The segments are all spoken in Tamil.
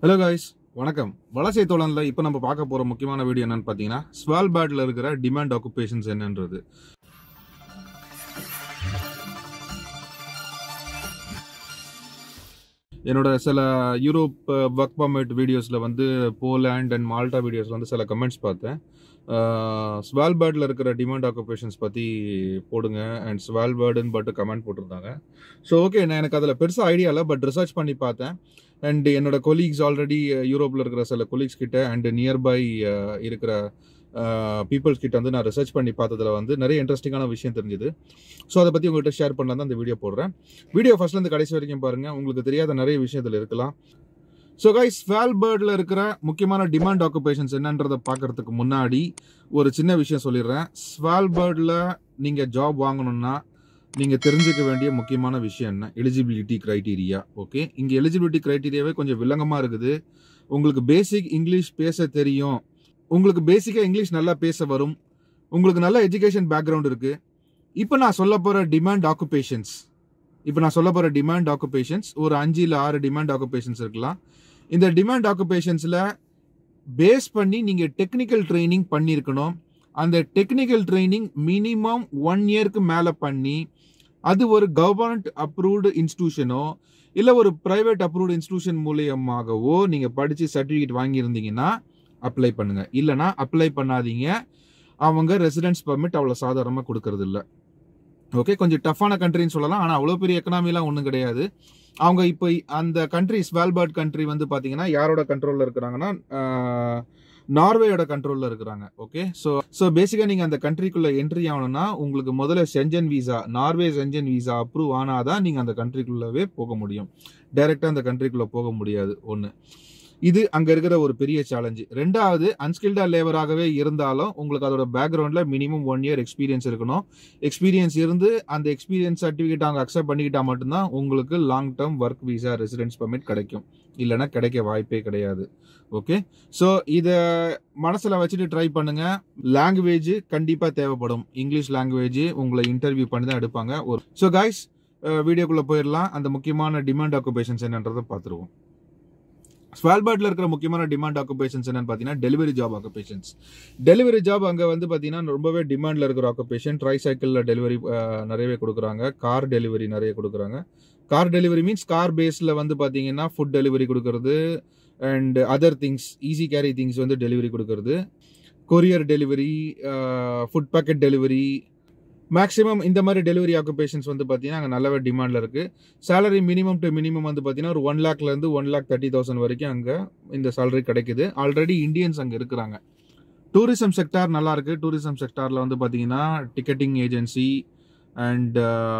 Hello guys, வணக்கம். வலசை தோழன்ல இப்போ நம்ம பார்க்க போற முக்கியமான வீடியோ என்னன்னு பார்த்தீங்கன்னா ஸ்வால்பார்ட்ல இருக்கிற டிமாண்ட் ஆக்குபேஷன்ஸ் என்னன்றது. என்னோட சில யூரோப் ஒர்க் பர்மிட் வீடியோஸ்ல வந்து போலாண்ட் அண்ட் மால்டா வீடியோஸ்ல வந்து சில கமெண்ட்ஸ் பார்த்தேன். ஸ்வால்பார்ட்ல இருக்கிற டிமாண்ட் ஆக்குபேஷன்ஸ் பற்றி போடுங்க அண்ட் ஸ்வால்பார்டுன்னு பட்டு கமெண்ட் போட்டிருந்தாங்க. ஸோ ஓகே, நான் எனக்கு அதில் பெருசாக ஐடியா இல்லை, பட் ரிசர்ச் பண்ணி பார்த்தேன். அண்ட் என்னோட கொலீக்ஸ் ஆல்ரெடி யூரோப்பில் இருக்கிற சில கொலீக்ஸ் கிட்ட அண்ட் நியர்பை இருக்கிற பீப்புள்ஸ் கிட்ட வந்து நான் ரிசர்ச் பண்ணி பார்த்ததில் வந்து நிறைய இன்ட்ரெஸ்டிங்கான விஷயம் தெரிஞ்சுது. ஸோ அதை பற்றி உங்கள்கிட்ட ஷேர் பண்ணலாம் தான் இந்த வீடியோ போடுறேன். வீடியோ ஃபர்ஸ்ட்லேருந்து கடைசி வரைக்கும் பாருங்கள், உங்களுக்கு தெரியாத நிறைய விஷயம் இதில் இருக்கலாம். ஸோ கைஸ், ஸ்வால்பார்டில் இருக்கிற முக்கியமான டிமாண்ட் ஆக்குபேஷன்ஸ் என்னன்றதை பார்க்கறதுக்கு முன்னாடி ஒரு சின்ன விஷயம் சொல்லிடுறேன். ஸ்வால்பார்டில் நீங்கள் ஜாப் வாங்கணும்னா நீங்கள் தெரிஞ்சுக்க வேண்டிய முக்கியமான விஷயம் என்ன, எலிஜிபிலிட்டி க்ரைட்டீரியா. ஓகே, இங்கே எலிஜிபிலிட்டி க்ரைட்டீரியாவே கொஞ்சம் வில்லங்கமாக இருக்குது. உங்களுக்கு பேசிக் இங்கிலீஷ் பேச தெரியும், உங்களுக்கு பேசிக்காக இங்கிலீஷ் நல்லா பேச வரும், உங்களுக்கு நல்ல எஜுகேஷன் பேக்ரவுண்ட் இருக்குது. இப்போ நான் சொல்ல போகிற டிமாண்ட் ஆக்குபேஷன்ஸ் ஒரு 5 இல்லை 6 டிமாண்ட் ஆக்குபேஷன்ஸ் இருக்கலாம். இந்த டிமாண்ட் ஆக்குபேஷன்ஸில் பேஸ் பண்ணி நீங்கள் டெக்னிக்கல் ட்ரைனிங் பண்ணியிருக்கணும். அந்த டெக்னிக்கல் ட்ரைனிங் மினிமம் 1 இயருக்கு மேலே பண்ணி அது ஒரு கவர்மெண்ட் அப்ரூவ்டு இன்ஸ்டிடியூஷனோ இல்லை ஒரு ப்ரைவேட் அப்ரூவ்டு இன்ஸ்டிடியூஷன் மூலியமாகவோ நீங்கள் படித்து சர்டிஃபிகேட் வாங்கியிருந்தீங்கன்னா அப்ளை பண்ணுங்கள். இல்லைனா அப்ளை பண்ணாதீங்க. அவங்க ரெசிடென்ஸ் பர்மிட் அவ்வளோ சாதாரணமாக கொடுக்கறது இல்லை. ஓகே, கொஞ்சம் டஃப்பான கண்ட்ரின்னு சொல்லலாம், ஆனால் அவ்வளோ பெரிய எக்கனாமிலாம் ஒன்றும் கிடையாது. அவங்க இப்போ அந்த கண்ட்ரி ஸ்வால்பார்ட் கண்ட்ரி வந்து பார்த்தீங்கன்னா யாரோட கண்ட்ரோலில் இருக்கிறாங்கன்னா நார்வேயோட கண்ட்ரோலில் இருக்கிறாங்க. ஓகே, ஸோ பேசிக்காக நீங்கள் அந்த கண்ட்ரிக்குள்ளே என்ட்ரி ஆகணும்னா உங்களுக்கு முதல்ல Schengen visa, Norway Schengen visa approve ஆனாதான் நீங்கள் அந்த கண்ட்ரிக்குள்ளவே போக முடியும். டைரெக்டாக அந்த கண்ட்ரிக்குள்ளே போக முடியாது. ஒன்று, இது அங்கே இருக்கிற ஒரு பெரிய சேலஞ்சு. ரெண்டாவது, அன்ஸ்கில்டா லேபராகவே இருந்தாலும் உங்களுக்கு அதோட பேக்ரவுண்டில் மினிமம் 1 இயர் எக்ஸ்பீரியன்ஸ் இருக்கணும். எக்ஸ்பீரியன்ஸ் இருந்து அந்த எக்ஸ்பீரியன்ஸ் சர்டிஃபிகேட் அவங்க அக்செப்ட் பண்ணிக்கிட்டால் மட்டும்தான் உங்களுக்கு long term work visa residence permit கிடைக்கும். இல்லைன்னா கிடைக்க வாய்ப்பே கிடையாது. ஓகே, ஸோ இதை மனசில் வச்சுட்டு ட்ரை பண்ணுங்க. லாங்குவேஜ் கண்டிப்பாக தேவைப்படும். இங்கிலீஷ் லாங்குவேஜ் உங்களை இன்டர்வியூ பண்ணி தான் எடுப்பாங்க. ஸோ கைஸ், வீடியோக்குள்ளே போயிடலாம். அந்த முக்கியமான டிமாண்ட் ஆக்குபேஷன்ஸ் என்னன்றதை பார்த்துருவோம். ஸ்வால்பார்டில் இருக்கிற முக்கியமான டிமாண்ட் ஆக்குபேஷன்ஸ் என்னன்னு பார்த்தீங்கன்னா delivery job occupations. Delivery job அங்கே வந்து பார்த்தீங்கன்னா ரொம்பவே டிமாண்டில் இருக்கிற ஆக்குபேஷன். ட்ரை சைக்கிளில் டெலிவரி நிறையவே கொடுக்குறாங்க. கார் டெலிவரி நிறைய கொடுக்குறாங்க. கார் டெலிவரி மீன்ஸ் கார் பேஸில் வந்து பார்த்தீங்கன்னா ஃபுட் டெலிவரி கொடுக்கறது and other things, easy carry things வந்து டெலிவரி கொடுக்கறது, courier delivery, food packet delivery, maximum இந்த மாதிரி டெலிவரி ஆக்குபேஷன்ஸ் வந்து பார்த்தீங்கன்னா அங்கே நல்லாவே டிமாண்டில் இருக்குது. சேலரி மினிமம் டு மினிமம் வந்து பார்த்தீங்கன்னா ஒரு 1 லேக்லேருந்து 1,30,000 வரைக்கும் அங்கே இந்த சேலரி கிடைக்குது. ஆல்ரெடி இந்தியன்ஸ் அங்கே இருக்கிறாங்க. டூரிசம் செக்டார் நல்லா இருக்குது. டூரிசம் செக்டாரில் வந்து பார்த்தீங்கன்னா டிக்கெட்டிங் ஏஜென்சி அண்ட்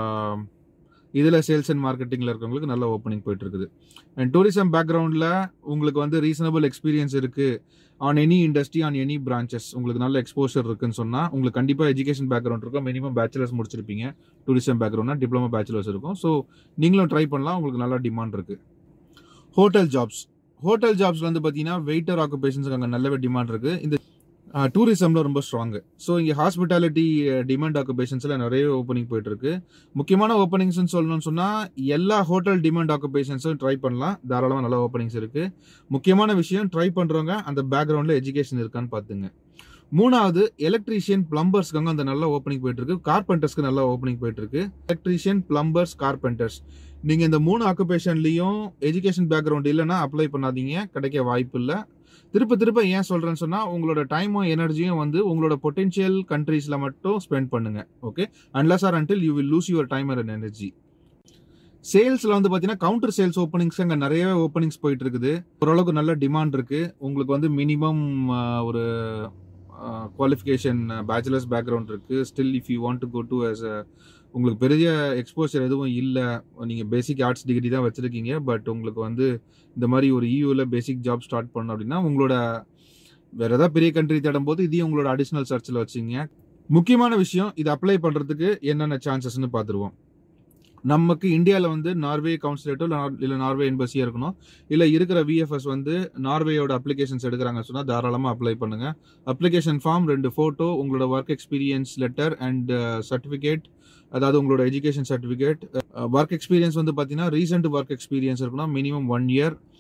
இதில் சேல்ஸ் அண்ட் மார்க்கெட்டிங்கில் இருக்கவங்களுக்கு நல்ல ஓப்பனிங் போயிட்டு இருக்குது. அண்ட் டூரிசம் பேக்ரவுண்டில் உங்களுக்கு வந்து ரீசனபிள் எக்ஸ்பீரியன்ஸ் இருக்குது on any industry, on any branches, உங்களுக்கு நல்ல எக்ஸ்போஷர் இருக்குன்னு சொன்னால் உங்களுக்கு கண்டிப்பாக எஜுகேஷன் பேக்ரவுண்ட் இருக்கும். மினிமம் பேச்சுலர்ஸ் முடிச்சிருப்பீங்க. டூரிசம் பேக்ரவுண்ட்னா டிப்ளமோ பேச்சுலர்ஸ் இருக்கும். ஸோ நீங்களும் ட்ரை பண்ணலாம், உங்களுக்கு நல்லா டிமாண்ட் இருக்குது. ஹோட்டல் ஜாப்ஸ் வந்து பார்த்தீங்கன்னா வெயிட்டர் ஆக்குபேஷன்ஸுக்கு அங்கே நல்லாவே டிமாண்ட் இருக்குது. இந்த டூரிசமில் ரொம்ப ஸ்ட்ராங்கு. ஸோ இங்கே ஹாஸ்பிட்டாலிட்டி டிமாண்ட் ஆக்குபேஷன்ஸில் நிறைய ஓப்பனிங் போயிட்டுருக்கு. முக்கியமான ஓப்பனிங்ஸ்னு சொல்லணும்னு சொன்னால் எல்லா ஹோட்டல் டிமாண்ட் ஆக்குபேஷன்ஸும் ட்ரை பண்ணலாம். தாராளமாக நல்ல ஓப்பனிங்ஸ் இருக்குது. முக்கியமான விஷயம், ட்ரை பண்ணுறவங்க அந்த பேக்ரவுண்டில் எஜுகேஷன் இருக்கான்னு பார்த்துங்க. மூணாவது, எலக்ட்ரீஷியன் பிளம்பர்ஸ்க்கு அந்த நல்ல ஓப்பனிங் போயிட்டுருக்கு. கார்பெண்டர்ஸ்க்கு நல்ல ஓப்பனிங் போயிட்டுருக்கு. எலக்ட்ரீஷியன், பிளம்பர்ஸ், கார்பெண்டர்ஸ், நீங்கள் இந்த 3 ஆக்குபேஷன்லேயும் எஜுகேஷன் பேக்ரவுண்ட் இல்லைன்னா அப்ளை பண்ணாதீங்க, கிடைக்க வாய்ப்பு இல்லை. திருப்ப ஏன் சொல்கிறேன்னு சொன்னால் உங்களோட டைமும் எனர்ஜியும் வந்து உங்களோட பொட்டென்ஷியல் கண்ட்ரீஸில் மட்டும் ஸ்பெண்ட் பண்ணுங்க. Okay, unless or until you will lose your time and energy. சேல்ஸில் வந்து பார்த்தீங்கன்னா கவுண்டர் சேல்ஸ் ஓப்பனிங்ஸ் அங்கே நிறையவே ஓப்பனிங்ஸ் போயிட்டு இருக்குது. ஓரளவுக்கு நல்ல டிமாண்ட் இருக்குது. உங்களுக்கு வந்து மினிமம் ஒரு குவாலிஃபிகேஷன் பேச்சுலர்ஸ் பேக்ரவுண்ட் இருக்குது. Still if you want to go to as உங்களுக்கு பெரிய எக்ஸ்போஷர் எதுவும் இல்லை, நீங்கள் பேசிக் ஆர்ட்ஸ் டிகிரி தான் வச்சுருக்கீங்க, பட் உங்களுக்கு வந்து இந்த மாதிரி ஒரு இயூவில் பேசிக் ஜாப் ஸ்டார்ட் பண்ணணும் அப்படின்னா உங்களோட வேறு ஏதாவது பெரிய கண்ட்ரி தேடும் போது இதையும் உங்களோட அடிஷ்னல் சர்ச்சில் வச்சுங்க. முக்கியமான விஷயம், இது அப்ளை பண்ணுறதுக்கு என்னென்ன சான்சஸ்ன்னு பார்த்துருவோம். நமக்கு இந்தியாவில் வந்து நார்வே கவுன்சிலேட்டோ இல்லை நார்வே எம்பசியாக இருக்கணும். இல்லை இருக்கிற விஎஃப்எஸ் வந்து நார்வேயோட அப்ளிகேஷன்ஸ் எடுக்கிறாங்கன்னு சொன்னால் தாராளமாக அப்ளை பண்ணுங்கள். அப்ளிகேஷன் ஃபார்ம், 2 ஃபோட்டோ, உங்களோட work experience letter and certificate, அதாவது உங்களோட எஜுகேஷன் சர்டிஃபிகேட். ஒர்க் எக்ஸ்பீரியன்ஸ் வந்து பார்த்தீங்கன்னா ரீசெண்ட் ஒர்க் எக்ஸ்பீரியன்ஸ் இருக்கணும், மினிமம் 1 இயர்.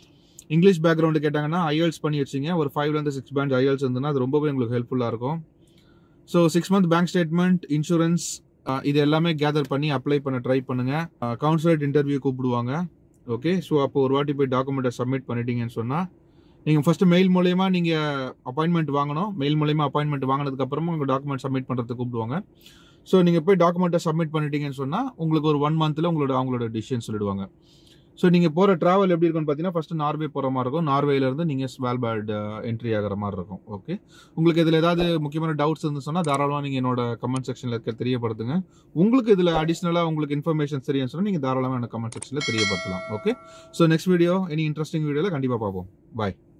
இங்கிலீஷ் பேக்ரவுண்டு கேட்டாங்கன்னா IELTS பண்ணி வச்சிங்க. ஒரு 5லேருந்து 6 பேண்ட்ஸ் IELTS இருந்ததுன்னா அது ரொம்பவே உங்களுக்கு ஹெல்ப்ஃபுல்லாக இருக்கும். So 6 month bank statement, insurance இது எல்லாமே கேதர் பண்ணி அப்ளை பண்ண ட்ரை பண்ணுங்க. கவுன்சிலர் இன்டர்வியூ கூப்பிடுவாங்க. ஓகே, ஸோ அப்போ ஒரு வாட்டி போய் டாக்குமெண்ட்டை சப்மிட் பண்ணிட்டீங்கன்னு சொன்னால் நீங்கள் ஃபஸ்ட்டு மெயில் மூலயமா நீங்கள் அப்பாயின்மெண்ட் வாங்கணும். மெயில் மூலயமா அப்பாயின்மெண்ட் வாங்கினதுக்கப்புறமா உங்கள் டாக்குமெண்ட் சப்மிட் பண்ணுறதுக்கு கூப்பிடுவாங்க. ஸோ நீங்கள் போய் டாக்குமெண்ட்டை சப்மிட் பண்ணிட்டீங்கன்னு சொன்னால் உங்களுக்கு ஒரு 1 மந்த்தில் அவங்களோட டிசிஷன் சொல்லிடுவாங்க. ஸோ நீங்கள் போகிற ட்ராவல் எப்படி இருக்குன்னு பார்த்தீங்கன்னா ஃபஸ்ட்டு நார்வே போகிற மாதிரி இருக்கும். நார்வேலேருந்து நீங்கள் ஸ்வால்பார்டு என்ட்ரி ஆகிற மாதிரி இருக்கும். ஓகே, உங்களுக்கு இதில் ஏதாவது முக்கியமான டவுட்ஸ் இருந்து சொன்னால் தாராளமாக நீங்கள் என்னோட கமெண்ட் செக்ஷனில் இருக்க தெரியப்படுத்துங்க. உங்களுக்கு இதில் அடிஷ்னலாக உங்களுக்கு இன்ஃபர்மேஷன் தெரியும்னு சொன்னால் நீங்கள் தாராளமாக என்னோட கமெண்ட் செக்ஷனில் தெரியப்படுத்தலாம். Okay, so next video any interesting வீடியோவில் கண்டிப்பாக பார்ப்போம். பாய்.